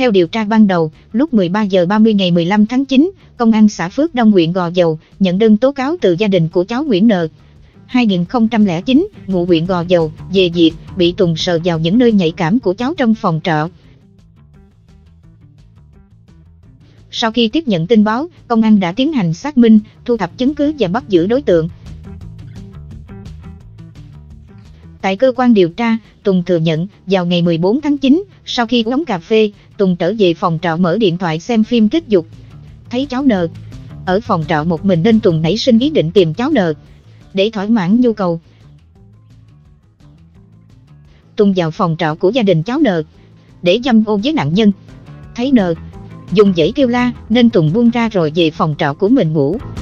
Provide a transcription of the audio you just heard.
Theo điều tra ban đầu, lúc 13 giờ 30 ngày 15 tháng 9, Công an xã Phước Đông huyện Gò Dầu nhận đơn tố cáo từ gia đình của cháu Nguyễn N. 2009, ngụ huyện Gò Dầu, về việc bị Tùng sờ vào những nơi nhạy cảm của cháu trong phòng trọ. Sau khi tiếp nhận tin báo, công an đã tiến hành xác minh, thu thập chứng cứ và bắt giữ đối tượng. Tại cơ quan điều tra, Tùng thừa nhận, vào ngày 14 tháng 9, sau khi uống cà phê, Tùng trở về phòng trọ mở điện thoại xem phim kích dục. Thấy cháu N ở phòng trọ một mình nên Tùng nảy sinh ý định tìm cháu N để thỏa mãn nhu cầu. Tùng vào phòng trọ của gia đình cháu N để dâm ô với nạn nhân. Thấy N dùng dãy kêu la nên Tùng buông ra rồi về phòng trọ của mình ngủ.